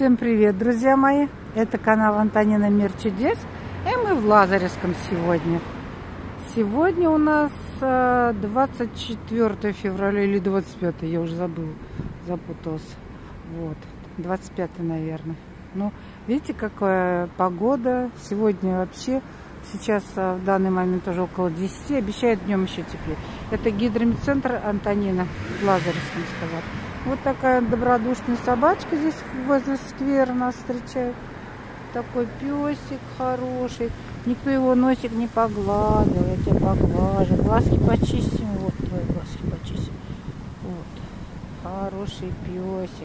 Всем привет, друзья мои! Это канал Антонина Мир Чудес, и мы в Лазаревском сегодня. Сегодня у нас 24 февраля или 25, я уже забыла, запуталась. Вот, 25, наверное. Ну, видите, какая погода. Сегодня вообще, сейчас в данный момент уже около 10, обещает днем еще теплее. Это гидромедцентр Антонина в Лазаревском, сказать. Вот такая добродушная собачка здесь возле сквера нас встречает. Такой песик хороший. Никто его носик не погладил. Я тебя поглажу. Глазки почистим. Вот твои глазки почистим. Вот. Хороший песик.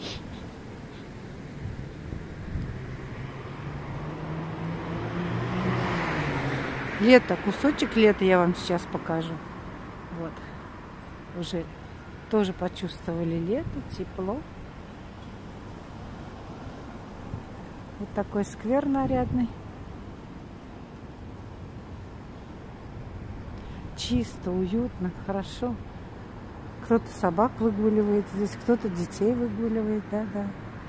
Лето. Кусочек лета я вам сейчас покажу. Вот. Уже тоже почувствовали лето, тепло. Вот такой сквер нарядный. Чисто, уютно, хорошо. Кто-то собак выгуливает здесь, кто-то детей выгуливает, да-да.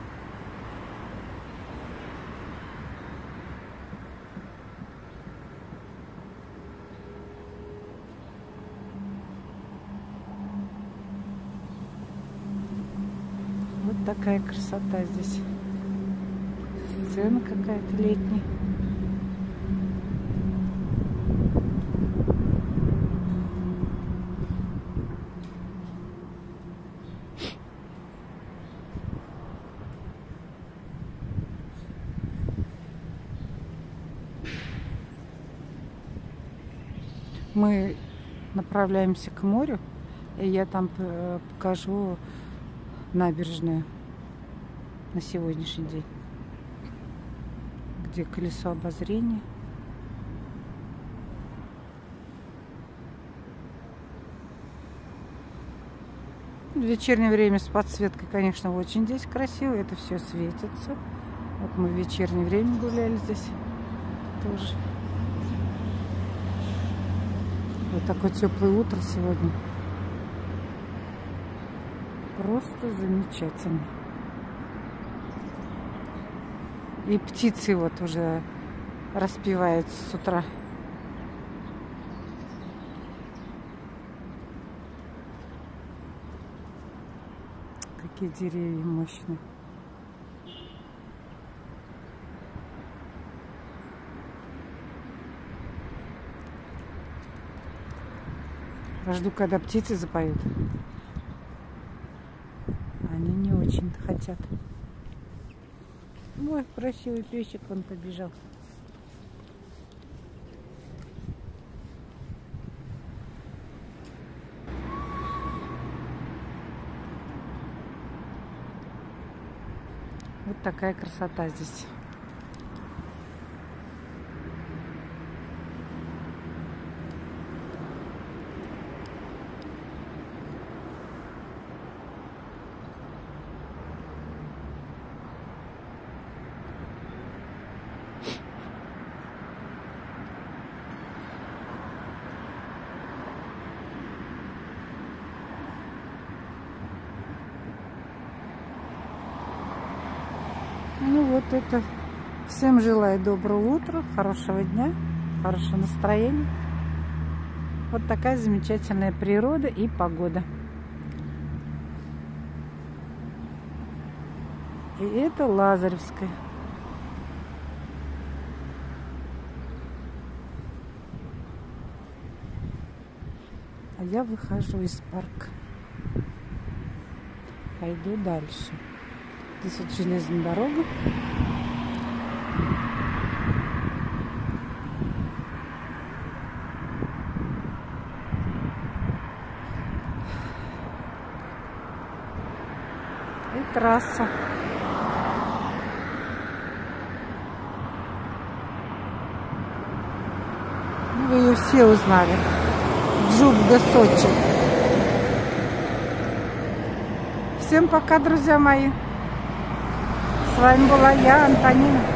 Вот такая красота здесь. Сцена какая-то летняя. Мы направляемся к морю, и я там покажу набережную на сегодняшний день, где колесо обозрения. В вечернее время с подсветкой, конечно, очень здесь красиво, это все светится. Вот мы в вечернее время гуляли здесь тоже. Вот такое теплое утро сегодня. Просто замечательно. И птицы вот уже распеваются с утра. Какие деревья мощные. Жду, когда птицы запоют. Они не очень хотят. Ой, красивый песик, он побежал. Вот такая красота здесь. Ну вот это. Всем желаю доброго утра, хорошего дня, хорошего настроения. Вот такая замечательная природа и погода. И это Лазаревская. А я выхожу из парка. Пойду дальше. Здесь вот железная дорога. И трасса. Вы ее все узнали. Джуб до Сочи. Всем пока, друзья мои. С вами была я, Антонина.